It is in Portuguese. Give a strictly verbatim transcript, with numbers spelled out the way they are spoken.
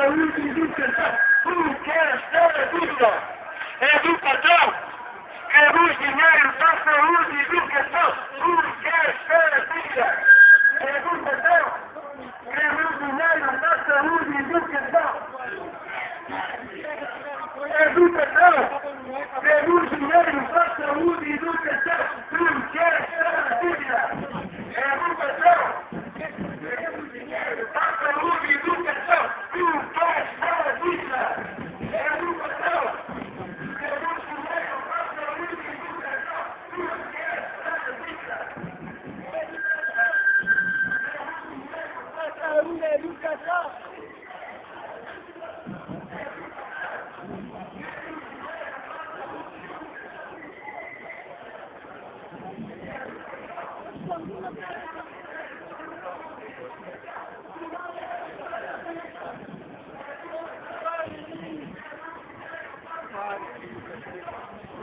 saúde e educação. Tu queres ter a dúvida? Educação! Queremos dinheiro para saúde e educação. Tu queres ter a dúvida? Educação! Queremos dinheiro para saúde e educação. Educação! Queremos dinheiro para saúde e educação. Tu queres ter a dúvida? Educação! Queremos dinheiro para saúde e educação. Tu queres ter a dúvida? Educação! Queremos dinheiro para saúde e educação. Tu queres ter a dúvida? Saúde e educação. Thank you.